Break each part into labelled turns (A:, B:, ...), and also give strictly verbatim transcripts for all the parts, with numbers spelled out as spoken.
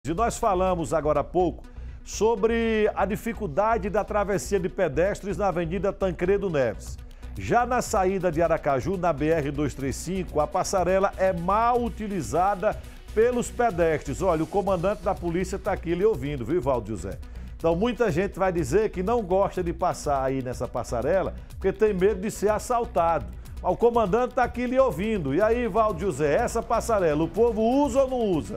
A: E nós falamos agora há pouco sobre a dificuldade da travessia de pedestres na Avenida Tancredo Neves. Já na saída de Aracaju, na B R duzentos e trinta e cinco, a passarela é mal utilizada pelos pedestres. Olha, o comandante da polícia está aqui lhe ouvindo, viu, Valdo José? Então, muita gente vai dizer que não gosta de passar aí nessa passarela porque tem medo de ser assaltado. Mas o comandante está aqui lhe ouvindo. E aí, Valdo José, essa passarela, o povo usa ou não usa?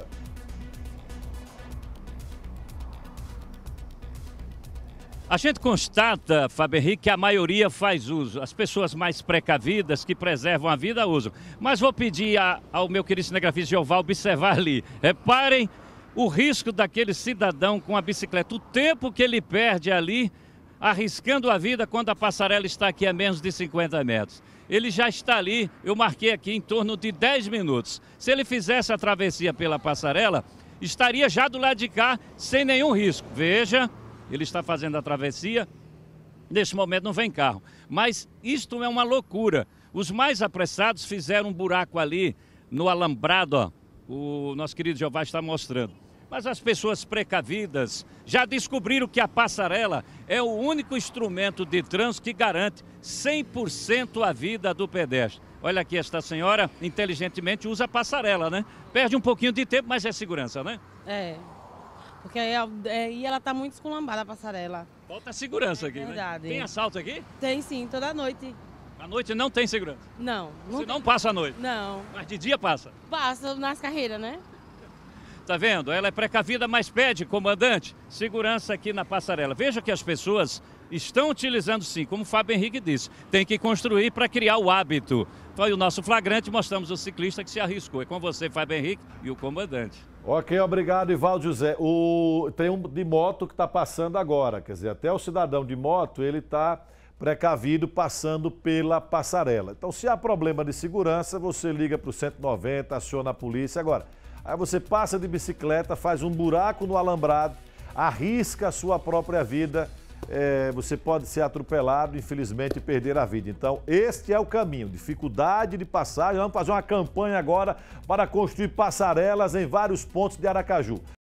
B: A gente constata, Fábio Henrique, que a maioria faz uso. As pessoas mais precavidas, que preservam a vida, usam. Mas vou pedir a, ao meu querido cinegrafista Jeová observar ali. Reparem o risco daquele cidadão com a bicicleta. O tempo que ele perde ali, arriscando a vida quando a passarela está aqui a menos de cinquenta metros. Ele já está ali, eu marquei aqui, em torno de dez minutos. Se ele fizesse a travessia pela passarela, estaria já do lado de cá, sem nenhum risco. Veja... Ele está fazendo a travessia, neste momento não vem carro. Mas isto é uma loucura. Os mais apressados fizeram um buraco ali no alambrado, ó. O nosso querido Jeová está mostrando. Mas as pessoas precavidas já descobriram que a passarela é o único instrumento de trânsito que garante cem por cento a vida do pedestre. Olha aqui, esta senhora inteligentemente usa a passarela, né? Perde um pouquinho de tempo, mas é segurança, né?
C: É. Porque aí, aí ela tá muito esculambada, a passarela.
B: Falta segurança
C: é
B: aqui,
C: verdade.
B: Né? Tem assalto aqui?
C: Tem sim, toda noite.
B: À noite não tem segurança?
C: Não.
B: Você não passa à noite?
C: Não.
B: Mas de dia passa?
C: Passa nas carreiras, né?
B: Tá vendo? Ela é precavida, mas pede, comandante, segurança aqui na passarela. Veja que as pessoas estão utilizando sim, como o Fábio Henrique disse, tem que construir para criar o hábito. Então aí o nosso flagrante, mostramos o ciclista que se arriscou. É com você, Fábio Henrique, e o comandante.
A: Ok, obrigado, Ivaldo José. O... Tem um de moto que está passando agora, quer dizer, até o cidadão de moto, ele está precavido passando pela passarela. Então, se há problema de segurança, você liga para o cento e noventa, aciona a polícia. Agora, aí você passa de bicicleta, faz um buraco no alambrado, arrisca a sua própria vida, é, você pode ser atropelado, infelizmente, e perder a vida. Então, este é o caminho, dificuldade de passagem. Vamos fazer uma campanha agora para construir passarelas em vários pontos de Aracaju.